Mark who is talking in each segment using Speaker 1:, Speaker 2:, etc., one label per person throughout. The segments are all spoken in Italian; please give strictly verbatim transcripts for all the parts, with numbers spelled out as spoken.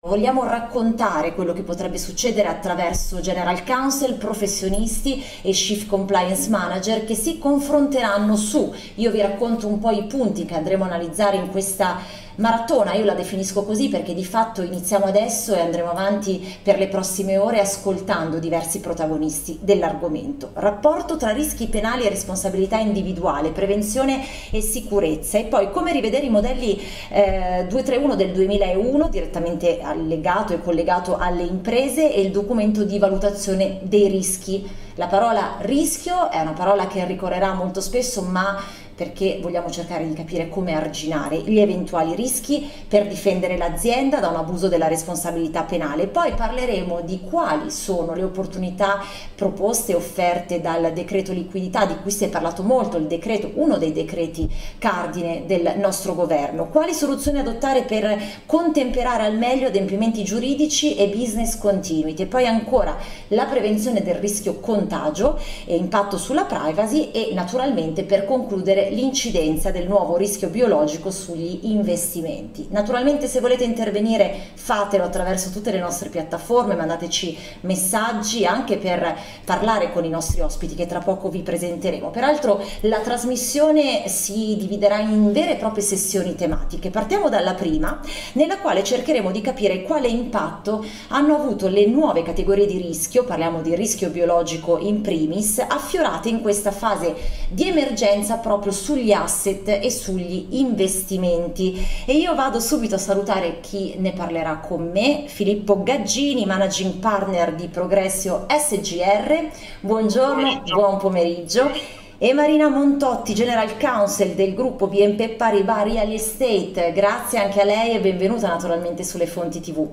Speaker 1: vogliamo raccontare quello che potrebbe succedere attraverso General Counsel, professionisti e Chief Compliance Manager che si confronteranno su, io vi racconto un po' i punti che andremo a analizzare in questa maratona, io la definisco così perché di fatto iniziamo adesso e andremo avanti per le prossime ore ascoltando diversi protagonisti dell'argomento. Rapporto tra rischi penali e responsabilità individuale, prevenzione e sicurezza, e poi come rivedere i modelli eh, duecentotrentuno del duemilauno direttamente allegato e collegato alle imprese e il documento di valutazione dei rischi. La parola rischio è una parola che ricorrerà molto spesso, ma perché vogliamo cercare di capire come arginare gli eventuali rischi per difendere l'azienda da un abuso della responsabilità penale. Poi parleremo di quali sono le opportunità proposte e offerte dal decreto liquidità, di cui si è parlato molto, il decreto, uno dei decreti cardine del nostro governo. Quali soluzioni adottare per contemperare al meglio adempimenti giuridici e business continuity. E poi ancora la prevenzione del rischio contagio e impatto sulla privacy e naturalmente per concludere l'incidenza del nuovo rischio biologico sugli investimenti. Naturalmente se volete intervenire fatelo attraverso tutte le nostre piattaforme, mandateci messaggi anche per parlare con i nostri ospiti che tra poco vi presenteremo. Peraltro la trasmissione si dividerà in vere e proprie sessioni tematiche. Partiamo dalla prima, nella quale cercheremo di capire quale impatto hanno avuto le nuove categorie di rischio, parliamo di rischio biologico in primis, affiorate in questa fase di emergenza proprio sugli asset e sugli investimenti. E io vado subito a salutare chi ne parlerà con me, Filippo Gaggini, Managing Partner di Progressio S G R. Buongiorno, buon pomeriggio. E Marina Montotti, General Counsel del gruppo B N P Paribas Real Estate. Grazie anche a lei e benvenuta naturalmente sulle Fonti tivù.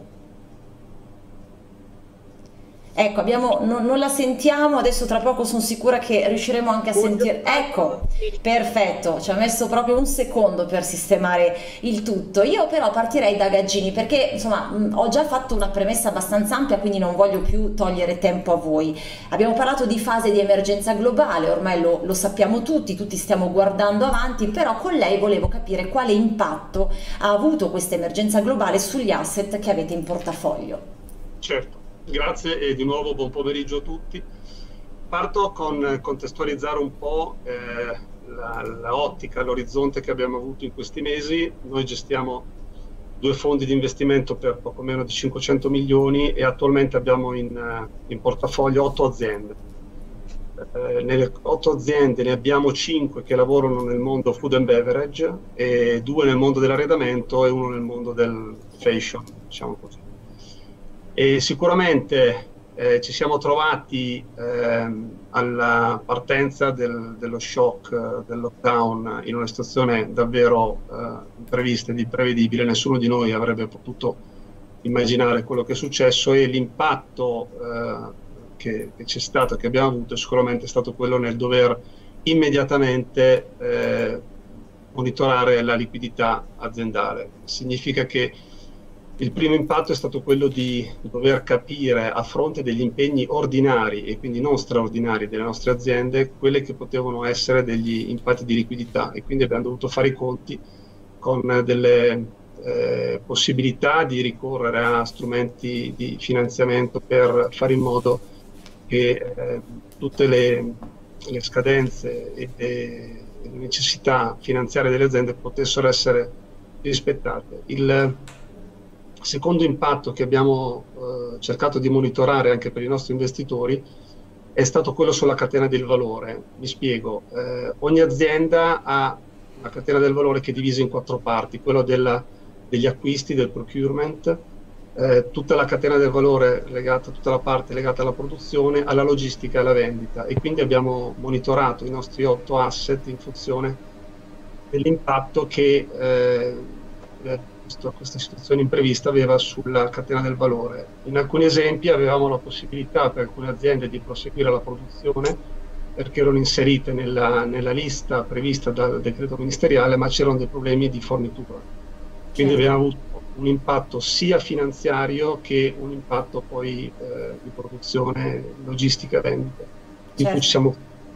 Speaker 1: Ecco, abbiamo, non, non la sentiamo, adesso tra poco sono sicura che riusciremo anche a sentire. Ecco, perfetto, ci ha messo proprio un secondo per sistemare il tutto. Io però partirei da Gaggini perché insomma mh, ho già fatto una premessa abbastanza ampia, quindi non voglio più togliere tempo a voi. Abbiamo parlato di fase di emergenza globale, ormai lo, lo sappiamo tutti, tutti stiamo guardando avanti, però con lei volevo capire quale impatto ha avuto questa emergenza globale sugli asset che avete in portafoglio.
Speaker 2: Certo. Grazie e di nuovo buon pomeriggio a tutti. Parto con contestualizzare un po' eh, la, la ottica, l'orizzonte che abbiamo avuto in questi mesi. Noi gestiamo due fondi di investimento per poco meno di cinquecento milioni e attualmente abbiamo in, in portafoglio otto aziende. Eh, nelle otto aziende ne abbiamo cinque che lavorano nel mondo food and beverage, e due nel mondo dell'arredamento e uno nel mondo del fashion, diciamo così. E sicuramente eh, ci siamo trovati eh, alla partenza del, dello shock, eh, del lockdown, in una situazione davvero eh, imprevista ed imprevedibile. Nessuno di noi avrebbe potuto immaginare quello che è successo, e l'impatto eh, che, che c'è stato, che abbiamo avuto, è sicuramente stato quello nel dover immediatamente eh, monitorare la liquidità aziendale. Significa che il primo impatto è stato quello di dover capire, a fronte degli impegni ordinari e quindi non straordinari delle nostre aziende, quelle che potevano essere degli impatti di liquidità, e quindi abbiamo dovuto fare i conti con delle eh, possibilità di ricorrere a strumenti di finanziamento per fare in modo che eh, tutte le, le scadenze e le, le necessità finanziarie delle aziende potessero essere rispettate. Il secondo impatto che abbiamo eh, cercato di monitorare anche per i nostri investitori è stato quello sulla catena del valore. Mi spiego, eh, ogni azienda ha una catena del valore che è divisa in quattro parti: quello della, degli acquisti, del procurement, eh, tutta la catena del valore legata, tutta la parte legata alla produzione, alla logistica e alla vendita, e quindi abbiamo monitorato i nostri otto asset in funzione dell'impatto che eh, questa situazione imprevista aveva sulla catena del valore. In alcuni esempi avevamo la possibilità per alcune aziende di proseguire la produzione perché erano inserite nella, nella lista prevista dal decreto ministeriale, ma c'erano dei problemi di fornitura. Quindi abbiamo avuto un impatto sia finanziario che un impatto poi eh, di produzione, logistica e vendita, di cui ci siamo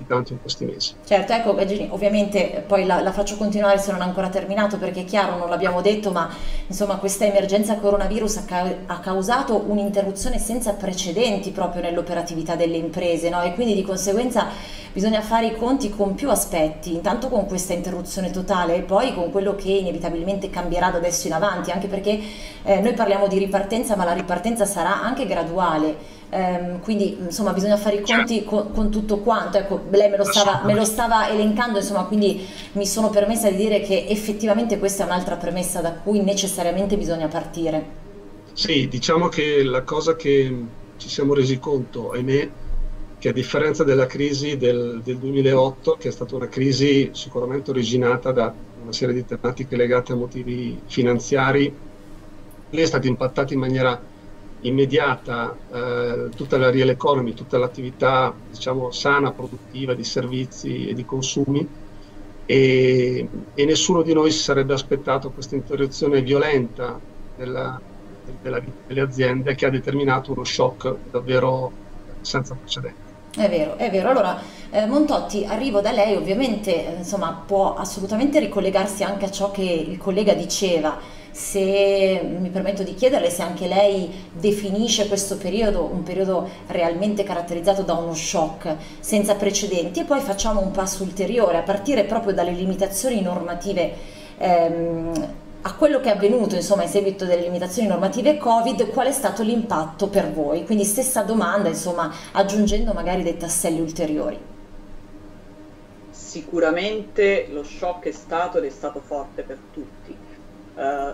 Speaker 2: tutti quanti in questi mesi.
Speaker 1: Certo, ecco Gagini, ovviamente poi la, la faccio continuare se non ha ancora terminato, perché è chiaro, non l'abbiamo detto, ma insomma questa emergenza coronavirus ha, ca ha causato un'interruzione senza precedenti proprio nell'operatività delle imprese, no? E quindi di conseguenza bisogna fare i conti con più aspetti, intanto con questa interruzione totale e poi con quello che inevitabilmente cambierà da adesso in avanti, anche perché eh, noi parliamo di ripartenza, ma la ripartenza sarà anche graduale. Um, quindi insomma bisogna fare i conti con, con tutto quanto. Ecco, lei me lo, stava, me lo stava elencando, insomma, quindi mi sono permessa di dire che effettivamente questa è un'altra premessa da cui necessariamente bisogna partire.
Speaker 2: Sì, diciamo che la cosa che ci siamo resi conto, ahimè, che a differenza della crisi del, del duemilaotto, che è stata una crisi sicuramente originata da una serie di tematiche legate a motivi finanziari, lei è stata impattata in maniera immediata, eh, tutta la real economy, tutta l'attività, diciamo, sana, produttiva di servizi e di consumi, e, e nessuno di noi si sarebbe aspettato questa interruzione violenta della, della vita delle aziende, che ha determinato uno shock davvero senza precedenti.
Speaker 1: È vero, è vero. Allora, eh, Montotti, arrivo da lei, ovviamente, eh, insomma, può assolutamente ricollegarsi anche a ciò che il collega diceva. Se mi permetto di chiederle se anche lei definisce questo periodo un periodo realmente caratterizzato da uno shock senza precedenti, e poi facciamo un passo ulteriore a partire proprio dalle limitazioni normative, ehm, a quello che è avvenuto insomma in seguito delle limitazioni normative Covid. Qual è stato l'impatto per voi? Quindi stessa domanda, insomma, aggiungendo magari dei tasselli ulteriori.
Speaker 3: Sicuramente lo shock è stato ed è stato forte per tutti. Uh,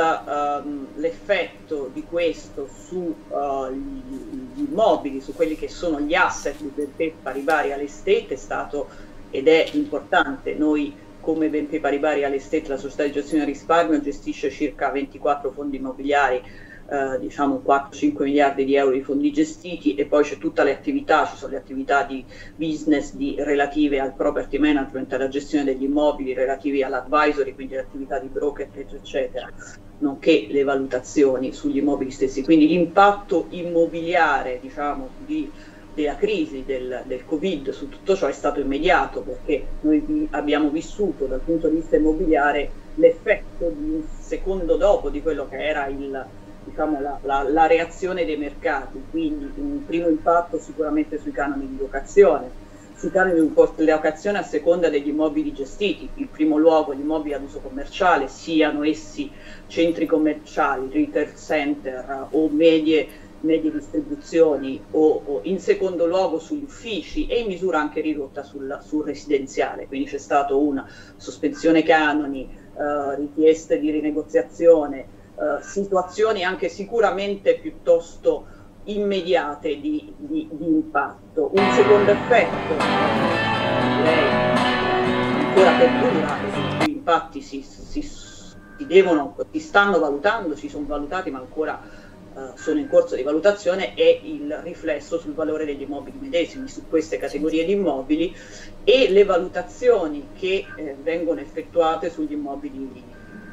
Speaker 3: l'effetto um, di questo sugli uh, immobili, su quelli che sono gli asset di B N P Paribas Real Estate è stato ed è importante. Noi come B N P Paribas Real Estate, la società di gestione del risparmio, gestisce circa ventiquattro fondi immobiliari, eh, diciamo quattro cinque miliardi di euro di fondi gestiti, e poi c'è tutte le attività, ci sono le attività di business di, relative al property management, alla gestione degli immobili, relative all'advisory, quindi le attività di brokerage eccetera, nonché le valutazioni sugli immobili stessi. Quindi l'impatto immobiliare, diciamo, di della crisi del, del Covid su tutto ciò è stato immediato, perché noi abbiamo vissuto dal punto di vista immobiliare l'effetto di un secondo dopo di quello che era il, diciamo, la, la, la reazione dei mercati. Quindi un primo impatto sicuramente sui canoni di locazione, sui canoni di locazione a seconda degli immobili gestiti. In primo luogo gli immobili ad uso commerciale, siano essi centri commerciali, retail center o medie medie distribuzioni, o, o in secondo luogo sugli uffici, e in misura anche ridotta sul, sul residenziale. Quindi c'è stata una sospensione canoni, eh, richieste di rinegoziazione, eh, situazioni anche sicuramente piuttosto immediate di, di, di impatto. Un secondo effetto, direi, ancora perdura, e su cui infatti si, si, si devono, si stanno valutando, si sono valutati ma ancora Uh, sono in corso di valutazione, è il riflesso sul valore degli immobili medesimi su queste categorie di immobili, e le valutazioni che eh, vengono effettuate sugli immobili di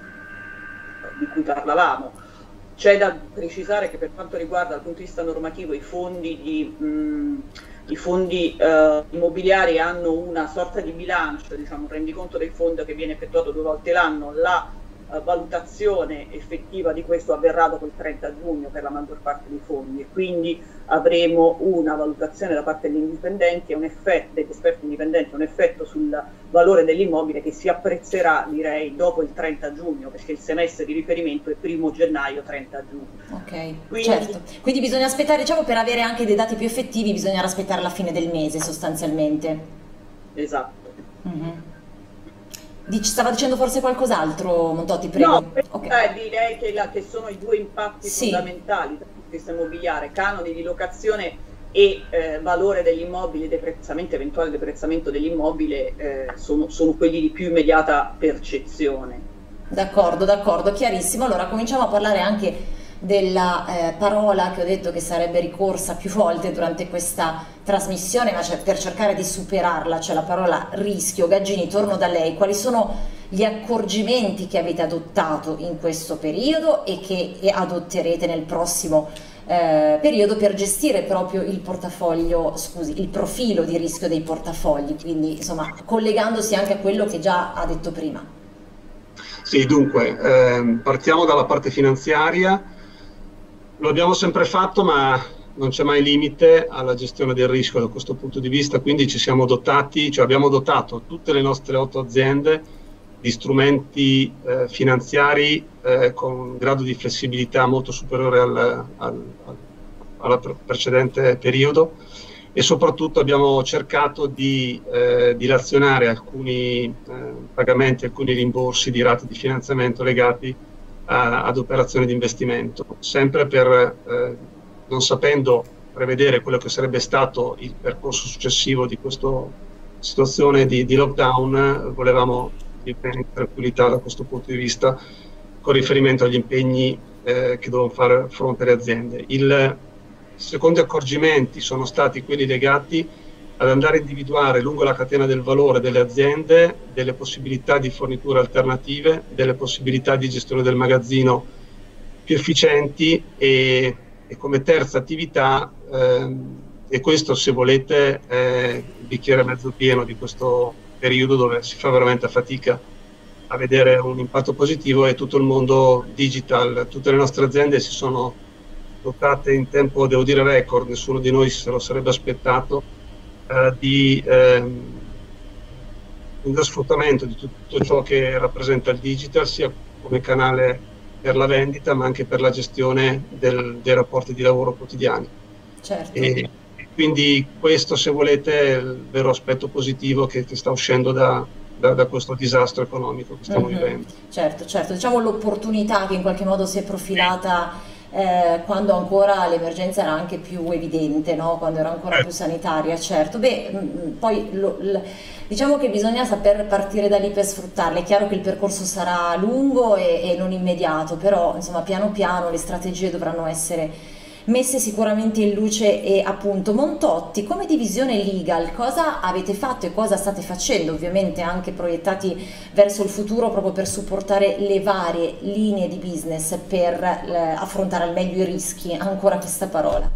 Speaker 3: cui parlavamo. C'è da precisare che per quanto riguarda dal punto di vista normativo i fondi, di, mh, i fondi uh, immobiliari hanno una sorta di bilancio, diciamo un rendiconto del fondo che viene effettuato due volte l'anno. La Uh, valutazione effettiva di questo avverrà dopo il trenta giugno per la maggior parte dei fondi, e quindi avremo una valutazione da parte degli indipendenti e un effetto, degli esperti indipendenti, un effetto sul valore dell'immobile che si apprezzerà, direi, dopo il trenta giugno, perché il semestre di riferimento è primo gennaio trenta giugno.
Speaker 1: Ok,
Speaker 3: quindi,
Speaker 1: certo. Quindi bisogna aspettare, diciamo, per avere anche dei dati più effettivi, bisogna aspettare la fine del mese sostanzialmente.
Speaker 3: Esatto.
Speaker 1: Mm-hmm. Stava dicendo forse qualcos'altro, Montotti, prego.
Speaker 3: No,
Speaker 1: okay.
Speaker 3: direi che, la, che sono i due impatti sì. fondamentali dal punto di vista immobiliare: canoni di locazione e eh, valore degli immobili, deprezzamento, eventuale deprezzamento dell'immobile, eh, sono, sono quelli di più immediata percezione.
Speaker 1: D'accordo, d'accordo, chiarissimo. Allora cominciamo a parlare anche della eh, parola che ho detto che sarebbe ricorsa più volte durante questa trasmissione, ma cioè, per cercare di superarla, cioè la parola rischio. Gagini, torno da lei. Quali sono gli accorgimenti che avete adottato in questo periodo e che adotterete nel prossimo eh, periodo per gestire proprio il portafoglio, scusi, il profilo di rischio dei portafogli, quindi insomma collegandosi anche a quello che già ha detto prima.
Speaker 2: Sì, dunque, ehm, partiamo dalla parte finanziaria. Lo abbiamo sempre fatto, ma non c'è mai limite alla gestione del rischio da questo punto di vista, quindi ci siamo dotati, cioè abbiamo dotato tutte le nostre otto aziende di strumenti eh, finanziari eh, con un grado di flessibilità molto superiore al, al, al precedente periodo, e soprattutto abbiamo cercato di eh, dilazionare alcuni eh, pagamenti, alcuni rimborsi di rate di finanziamento legati a, ad operazioni di investimento, sempre per, eh, non sapendo prevedere quello che sarebbe stato il percorso successivo di questa situazione di, di lockdown, volevamo vivere in tranquillità da questo punto di vista con riferimento agli impegni eh, che dovevano fare fronte alle aziende. Il, I secondi accorgimenti sono stati quelli legati ad andare a individuare lungo la catena del valore delle aziende delle possibilità di forniture alternative, delle possibilità di gestione del magazzino più efficienti, e, e come terza attività, ehm, e questo se volete è il bicchiere mezzo pieno di questo periodo dove si fa veramente fatica a vedere un impatto positivo, è tutto il mondo digital. Tutte le nostre aziende si sono dotate in tempo, devo dire, record, nessuno di noi se lo sarebbe aspettato, eh, di ehm, un sfruttamento di tutto ciò che rappresenta il digital, sia come canale per la vendita ma anche per la gestione del, dei rapporti di lavoro quotidiani.
Speaker 1: Certo.
Speaker 2: E, e quindi questo, se volete, è il vero aspetto positivo che, che sta uscendo da, da, da questo disastro economico che stiamo
Speaker 1: Mm-hmm.
Speaker 2: vivendo.
Speaker 1: Certo, certo, diciamo l'opportunità che in qualche modo si è profilata eh, quando ancora l'emergenza era anche più evidente, no? Quando era ancora più sanitaria, certo. Beh, mh, poi lo, l- diciamo che bisogna saper partire da lì per sfruttarle. È chiaro che il percorso sarà lungo e, e non immediato, però insomma piano piano le strategie dovranno essere messe sicuramente in luce. E appunto, Montotti, come divisione legal, cosa avete fatto e cosa state facendo, ovviamente anche proiettati verso il futuro, proprio per supportare le varie linee di business per eh, affrontare al meglio i rischi? Ancora questa parola.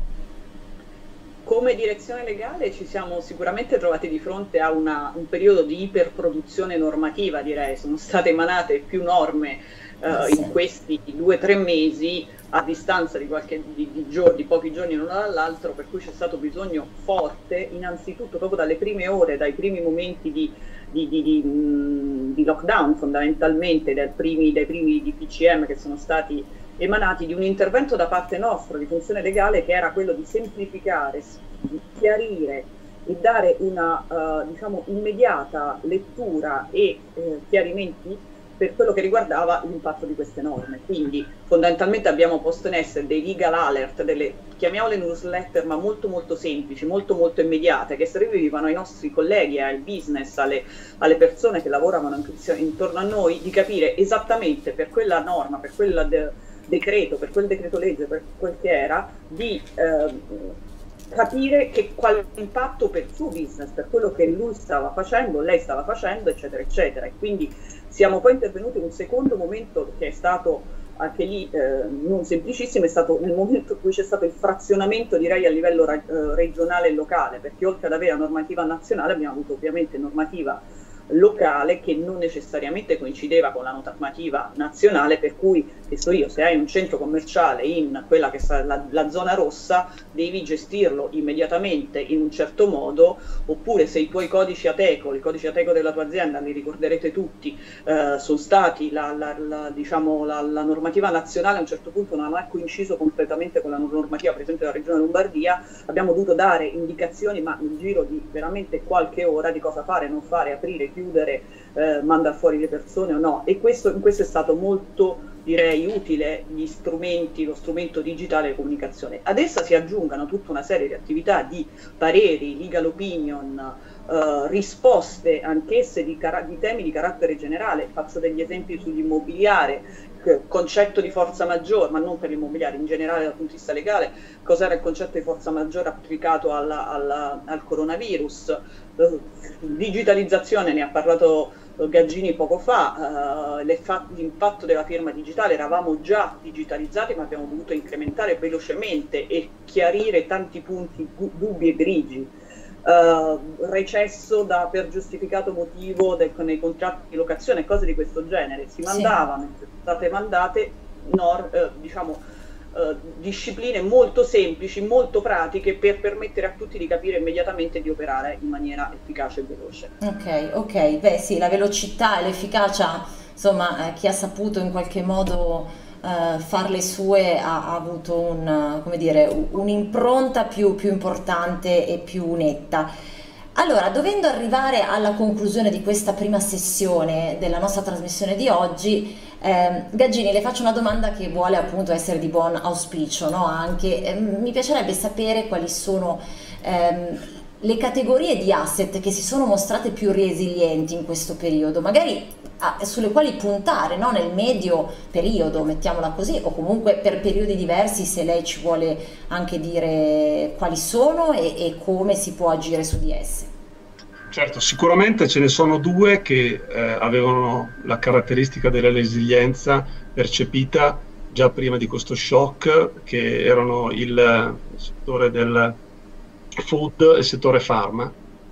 Speaker 3: Come direzione legale ci siamo sicuramente trovati di fronte a una, un periodo di iperproduzione normativa, direi. Sono state emanate più norme eh, in questi due o tre mesi, a distanza di, qualche, di, di, giorni, di pochi giorni l'uno dall'altro, per cui c'è stato bisogno forte, innanzitutto proprio dalle prime ore, dai primi momenti di, di, di, di, mh, di lockdown, fondamentalmente dai primi, dai primi D P C M che sono stati emanati, di un intervento da parte nostra di funzione legale che era quello di semplificare, di chiarire e dare una uh, diciamo immediata lettura e eh, chiarimenti per quello che riguardava l'impatto di queste norme. Quindi fondamentalmente abbiamo posto in essere dei legal alert, delle, chiamiamole newsletter, ma molto molto semplici, molto molto immediate, che servivano ai nostri colleghi, al business, alle, alle persone che lavoravano intorno a noi, di capire esattamente per quella norma, per quel de decreto, per quel decreto legge, per quel che era, di eh, capire che quale impatto per il suo business, per quello che lui stava facendo, lei stava facendo, eccetera, eccetera. E quindi siamo poi intervenuti in un secondo momento che è stato anche lì eh, non semplicissimo, è stato nel momento in cui c'è stato il frazionamento, direi, a livello eh, regionale e locale, perché oltre ad avere la normativa nazionale abbiamo avuto ovviamente normativa locale che non necessariamente coincideva con la normativa nazionale, per cui, che so io, se hai un centro commerciale in quella che è la, la zona rossa, devi gestirlo immediatamente in un certo modo, oppure se i tuoi codici Ateco, i codici Ateco della tua azienda, li ricorderete tutti, eh, sono stati, la, la, la, diciamo, la, la normativa nazionale a un certo punto non ha coinciso completamente con la normativa, per esempio, della regione Lombardia, abbiamo dovuto dare indicazioni, ma nel giro di veramente qualche ora, di cosa fare, non fare, aprire, chiudere, eh, mandare fuori le persone o no. E questo, in questo è stato molto, direi, utile gli strumenti, lo strumento digitale di comunicazione. Ad essa si aggiungano tutta una serie di attività di pareri, legal opinion, eh, risposte anch'esse di, di temi di carattere generale. Faccio degli esempi sull'immobiliare, concetto di forza maggiore, ma non per l'immobiliare, in generale dal punto di vista legale, cos'era il concetto di forza maggiore applicato alla, alla, al coronavirus, digitalizzazione, ne ha parlato Gaggini poco fa, uh, l'impatto della firma digitale, eravamo già digitalizzati ma abbiamo dovuto incrementare velocemente e chiarire tanti punti dubbi e grigi. Uh, recesso da, per giustificato motivo del, nei contratti di locazione, cose di questo genere, si mandavano, sì. sono state mandate nor, eh, diciamo Uh, discipline molto semplici, molto pratiche per permettere a tutti di capire immediatamente e di operare in maniera efficace e veloce.
Speaker 1: Ok, ok, beh sì, la velocità e l'efficacia, insomma, eh, chi ha saputo in qualche modo uh, farle sue ha, ha avuto un, come dire, un'impronta più, più importante e più netta. Allora, dovendo arrivare alla conclusione di questa prima sessione della nostra trasmissione di oggi, eh, Gaggini, le faccio una domanda che vuole appunto essere di buon auspicio, no? Anche, eh, mi piacerebbe sapere quali sono ehm, le categorie di asset che si sono mostrate più resilienti in questo periodo, magari ah, sulle quali puntare, no? Nel medio periodo, mettiamola così, o comunque per periodi diversi, se lei ci vuole anche dire quali sono e, e come si può agire su di esse.
Speaker 2: Certo, sicuramente ce ne sono due che eh, avevano la caratteristica della resilienza percepita già prima di questo shock, che erano il settore del food e il settore pharma.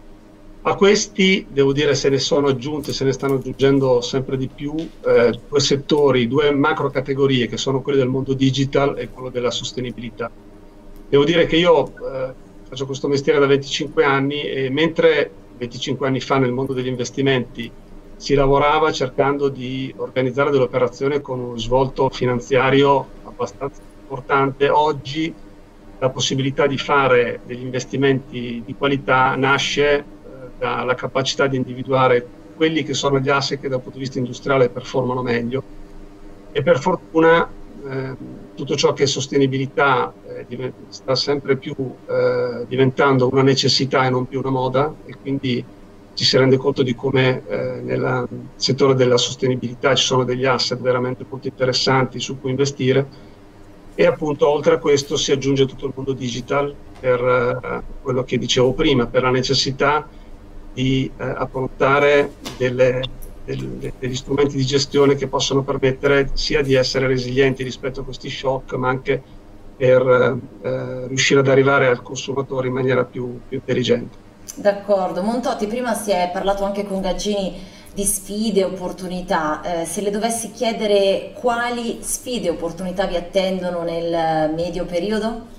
Speaker 2: A questi, devo dire, se ne sono aggiunte, se ne stanno aggiungendo sempre di più eh, due settori, due macro categorie, che sono quelli del mondo digital e quello della sostenibilità. Devo dire che io eh, faccio questo mestiere da venticinque anni e mentre venticinque anni fa nel mondo degli investimenti si lavorava cercando di organizzare delle operazioni con uno svolto finanziario abbastanza importante, oggi la possibilità di fare degli investimenti di qualità nasce eh, dalla capacità di individuare quelli che sono gli asset che dal punto di vista industriale performano meglio, e per fortuna eh, tutto ciò che è sostenibilità eh, sta sempre più eh, diventando una necessità e non più una moda, e quindi ci si rende conto di come eh, nel settore della sostenibilità ci sono degli asset veramente molto interessanti su cui investire. E appunto oltre a questo si aggiunge tutto il mondo digital per eh, quello che dicevo prima, per la necessità di eh, approntare delle, del, degli strumenti di gestione che possono permettere sia di essere resilienti rispetto a questi shock, ma anche per eh, riuscire ad arrivare al consumatore in maniera più, più intelligente.
Speaker 1: D'accordo. Montotti, prima si è parlato anche con Gaggini di sfide e opportunità, eh, se le dovessi chiedere quali sfide e opportunità vi attendono nel medio periodo?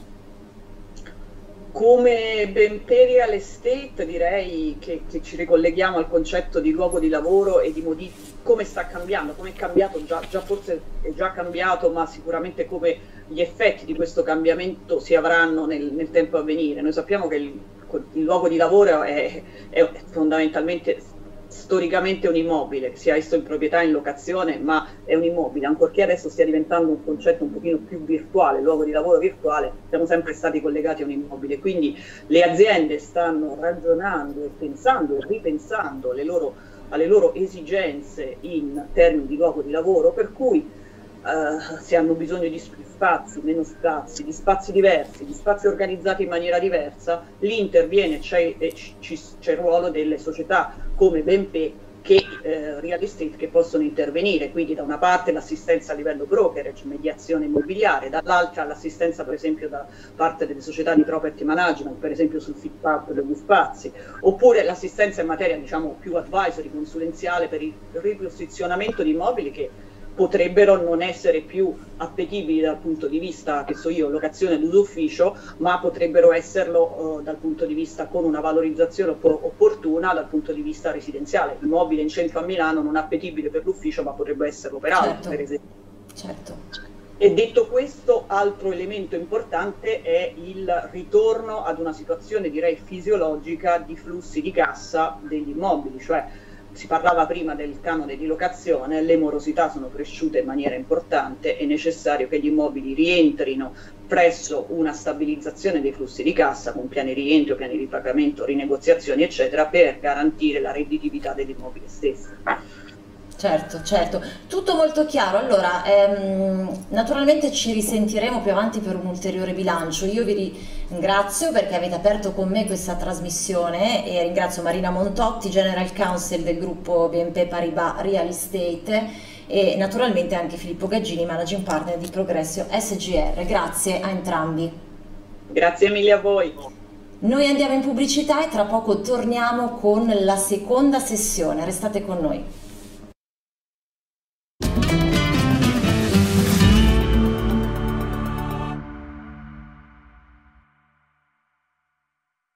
Speaker 3: Come BenPe Real Estate direi che, che ci ricolleghiamo al concetto di luogo di lavoro e di modi- come sta cambiando, come è cambiato, già, già forse è già cambiato, ma sicuramente come gli effetti di questo cambiamento si avranno nel, nel tempo a venire. Noi sappiamo che il, il luogo di lavoro è, è fondamentalmente storicamente un immobile, sia esso in proprietà, in locazione, ma è un immobile, ancorché adesso stia diventando un concetto un pochino più virtuale, luogo di lavoro virtuale, siamo sempre stati collegati a un immobile, quindi le aziende stanno ragionando e pensando e ripensando le loro, alle loro esigenze in termini di luogo di lavoro, per cui Uh, se hanno bisogno di più spazi, meno spazi, di spazi diversi, di spazi organizzati in maniera diversa, lì interviene, c'è, c'è il ruolo delle società come BenPe che eh, Real Estate che possono intervenire, quindi da una parte l'assistenza a livello brokerage, mediazione immobiliare, dall'altra l'assistenza per esempio da parte delle società di property management, per esempio sul fit up degli spazi, oppure l'assistenza in materia diciamo più advisory, consulenziale per il riposizionamento di immobili che potrebbero non essere più appetibili dal punto di vista, che so io, locazione d'uso ufficio, ma potrebbero esserlo eh, dal punto di vista con una valorizzazione opp- opportuna dal punto di vista residenziale. L'immobile in centro a Milano non è appetibile per l'ufficio, ma potrebbe esserlo per altro, certo. Per esempio.
Speaker 1: Certo.
Speaker 3: E detto questo, altro elemento importante è il ritorno ad una situazione, direi, fisiologica di flussi di cassa degli immobili, cioè si parlava prima del canone di locazione, le morosità sono cresciute in maniera importante, è necessario che gli immobili rientrino presso una stabilizzazione dei flussi di cassa con piani rientro, piani di pagamento, rinegoziazioni eccetera, per garantire la redditività dell'immobile stesso.
Speaker 1: Certo, certo, tutto molto chiaro. Allora, ehm, naturalmente ci risentiremo più avanti per un ulteriore bilancio. Io vi ringrazio perché avete aperto con me questa trasmissione e ringrazio Marina Montotti, General Counsel del gruppo B N P Paribas Real Estate e naturalmente anche Filippo Gaggini, Managing Partner di Progressio S G R. Grazie a entrambi.
Speaker 3: Grazie mille a voi.
Speaker 1: Noi andiamo in pubblicità e tra poco torniamo con la seconda sessione. Restate con noi.